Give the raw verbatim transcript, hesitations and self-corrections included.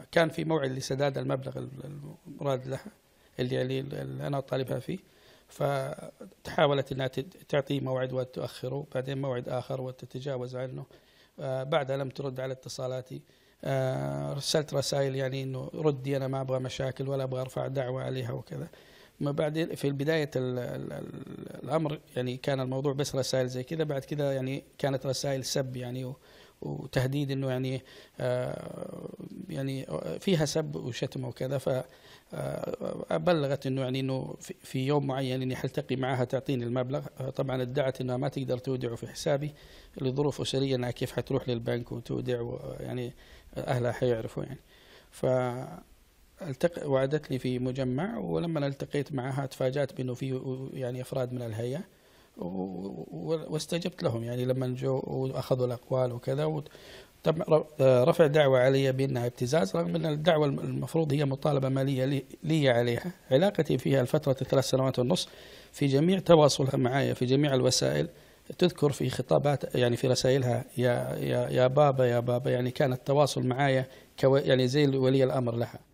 كان في موعد لسداد المبلغ المراد لها اللي, اللي أنا طالبها فيه، فتحاولت أنها تعطي موعد وتؤخره، بعدين موعد آخر وتتجاوز عنه. بعدها لم ترد على اتصالاتي. رسلت رسائل يعني أنه ردي، أنا ما أبغى مشاكل ولا أبغى أرفع دعوة عليها وكذا. ما بعدين في بداية الأمر يعني كان الموضوع بس رسائل زي كذا، بعد كذا يعني كانت رسائل سب يعني وتهديد انه يعني آه يعني فيها سب وشتم وكذا. فبلغت انه يعني انه في يوم معين اني حلتقي معها تعطيني المبلغ. طبعا ادعت انها ما تقدر تودعه في حسابي لظروف اسريه، انها كيف حتروح للبنك وتودع، يعني اهلها حيعرفوا يعني. ف وعدتني في مجمع، ولما التقيت معها تفاجأت بانه في يعني افراد من الهيئه، واستجبت لهم يعني لما جو واخذوا الاقوال وكذا. رفع دعوة علي بانها ابتزاز، رغم ان الدعوة المفروض هي مطالبة مالية لي عليها. علاقتي فيها الفترة ثلاث سنوات ونص، في جميع تواصلها معي في جميع الوسائل تذكر في خطابات يعني في رسائلها يا يا يا بابا يا بابا، يعني كان التواصل معي يعني زي ولي الامر لها.